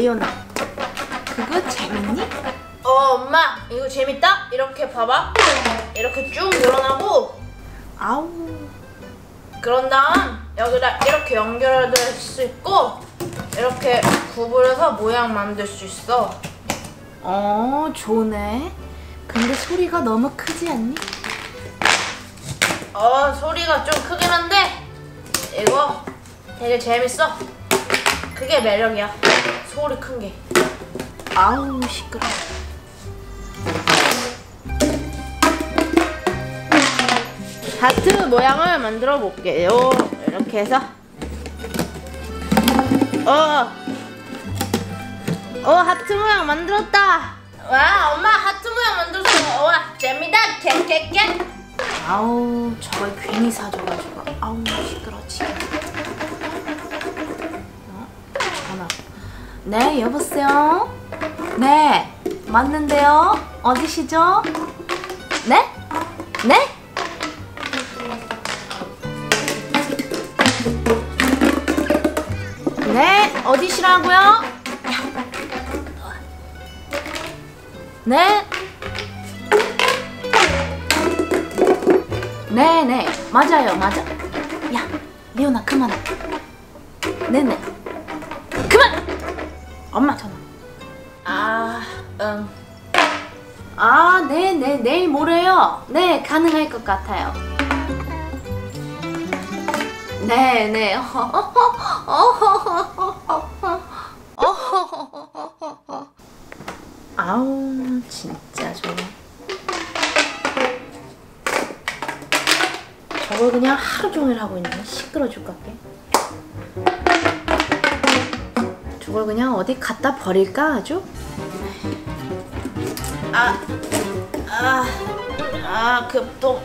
리오나, 그거 재밌니? 엄마, 이거 재밌다? 이렇게 봐봐. 이렇게 쭉 늘어나고, 아우. 그런 다음 여기다 이렇게 연결될 수 있고, 이렇게 구부려서 모양 만들 수 있어. 좋네. 근데 소리가 너무 크지 않니? 소리가 좀 크긴 한데 이거 되게 재밌어. 그게 매력이야. 소리 큰 게. 아우, 시끄러워. 하트 모양을 만들어 볼게요. 이렇게 해서 하트 모양 만들었다. 와, 엄마 하트 모양 만들었어. 와, 재밌다. 깨깨깨. 아우, 저걸 괜히 사줘가지고. 아우, 시끄러지. 전화. 네, 여보세요? 네, 맞는데요? 어디시죠? 네? 네? 네, 어디시라고요? 네? 네네, 맞아요, 맞아. 야, 리오나, 그만해. 네네, 그만! 엄마 전화. 네네, 내일 모레요. 네, 가능할 것 같아요. 네네. 아우, 진짜 저거. 저걸 그냥 하루 종일 하고 있네. 시끄러 죽겠게. 저걸 그냥 어디 갖다 버릴까 아주? 급동.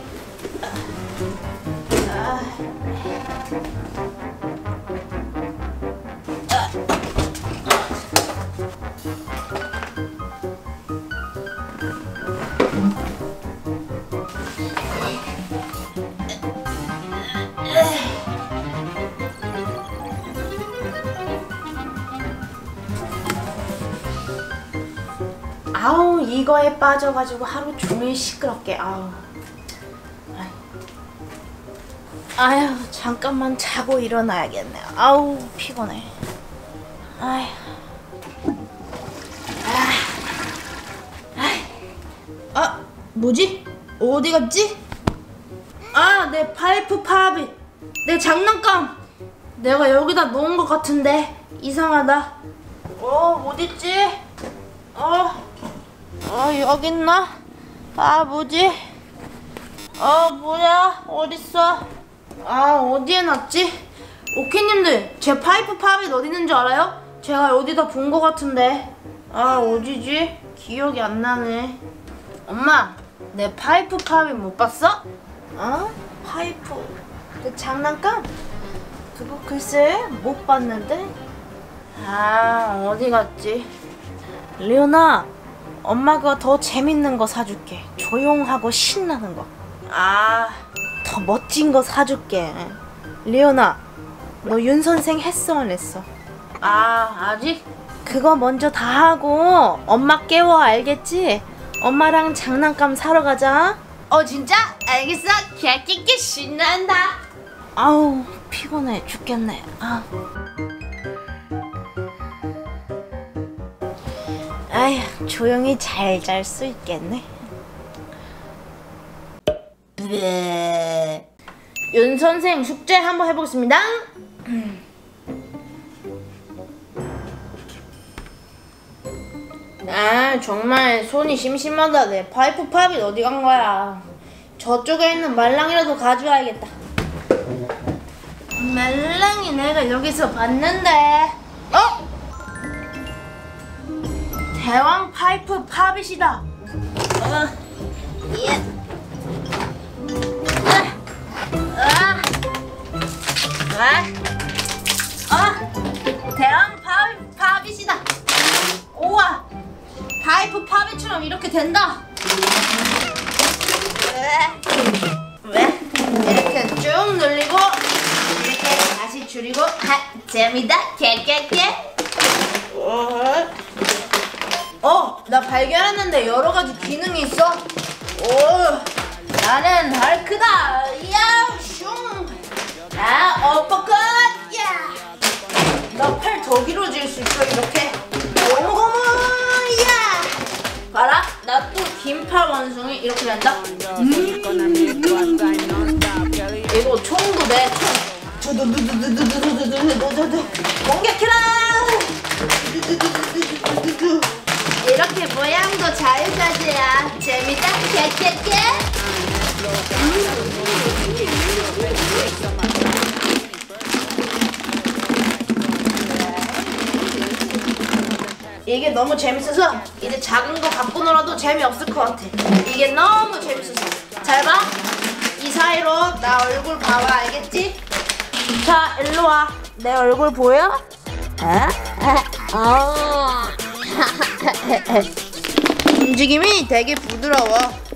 아우, 이거에 빠져가지고 하루 종일 시끄럽게. 아휴, 잠깐만 자고 일어나야겠네. 아우, 피곤해. 뭐지? 어디 갔지? 내 파이프 팝이. 내 장난감. 내가 여기다 놓은 것 같은데 이상하다. 어딨지? 여기 있나? 뭐지? 뭐야? 어딨어? 어디에 놨지? 오케이님들, 제 파이프 팝이 어디 있는 줄 알아요? 제가 어디다 본 것 같은데. 어디지? 기억이 안 나네. 엄마, 내 파이프 팝이 못 봤어? 파이프, 그 장난감? 그거 글쎄 못 봤는데. 어디 갔지? 리오나, 엄마가 더 재밌는 거 사줄게. 조용하고 신나는 거. 더 멋진 거 사줄게. 리오나, 너 윤 선생 했어 안 했어? 아직? 그거 먼저 다 하고 엄마 깨워, 알겠지? 엄마랑 장난감 사러 가자. 진짜? 알겠어. 깨끼끼 신난다. 아우, 피곤해 죽겠네. 아휴, 조용히 잘 잘 수 있겠네. 윤 선생 숙제 한번 해보겠습니다. 정말 손이 심심하다. 내 파이프 팝이 어디 간 거야? 저쪽에 있는 말랑이라도 가져와야겠다. 말랑이 내가 여기서 봤는데. 대왕 파이프 팝잇이다. 대왕 파이프 팝잇이다. 우와, 파이프 팝잇처럼 이렇게 된다. 왜? 이렇게 쭉 늘리고 이렇게 다시 줄이고. 재미다. 깨깨깨. 나 발견했는데 여러 가지 기능이 있어. 나는 헐크다. 야, 슝. 어퍼컷. 야. 나 팔 더 길어질 수 있어 이렇게. 고무고무. 야. 봐라, 나 또 긴팔 원숭이 이렇게 된다. 이거 총도 내 총. 공격해라. 이렇게 모양도 자유자재야. 재밌다. 깨깨깨. 이게 너무 재밌어서 이제 작은 거 갖고 놀아도 재미없을 것 같아. 이게 너무 재밌어서. 잘 봐. 이 사이로 나 얼굴 봐봐. 알겠지? 자, 일로 와. 내 얼굴 보여? 움직임이 되게 부드러워.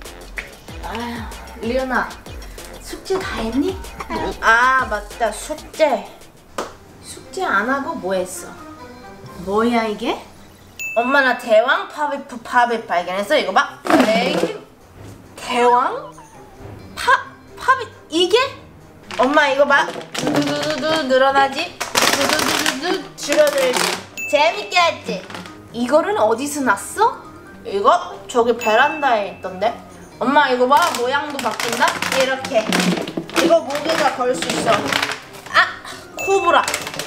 리오나, 숙제 다 했니? 아, 맞다. 숙제 안 하고 뭐 했어? 뭐야 이게? 엄마, 나 대왕 파비프 팝잇 발견했어. 이거 봐. 대왕? 팝잇 이게? 엄마 이거 봐. 두두두두 늘어나지? 두두두두 줄어들지. 재밌게 했지? 이거는 어디서 났어? 이거 저기 베란다에 있던데. 엄마 이거 봐. 모양도 바뀐다. 이렇게. 이거 목에다 걸 수 있어. 코브라.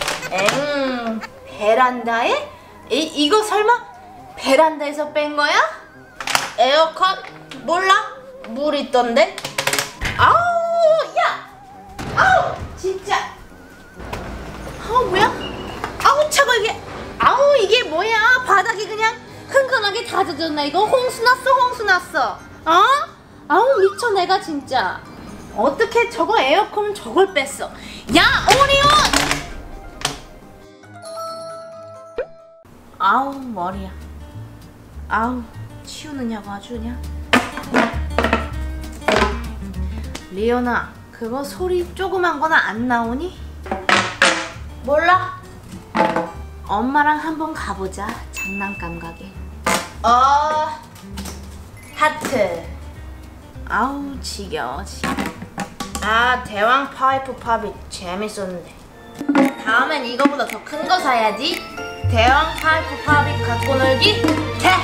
베란다에? 이거 설마 베란다에서 뺀 거야? 에어컨? 몰라? 물 있던데? 아우, 야! 아우, 진짜. 뭐야? 아우, 차가 이게. 아우, 이게 뭐야? 바닥이 그냥 흥건하게 다 젖었나? 이거 홍수 났어. 아우, 미쳐 내가 진짜. 어떻게 저거 에어컨 저걸 뺐어? 야, 오리온! 아우, 머리야. 아우, 치우느냐고 아주 그냥. 리오나, 그거 소리 조그만 거나 안 나오니? 몰라. 엄마랑 한번 가보자. 장난감 가게. 하트. 아우, 지겨워. 대왕 파이프 팝잇 재밌었는데. 다음엔 이거보다 더 큰 거 사야지. 대왕 파이프 팝잇 갖고 놀기.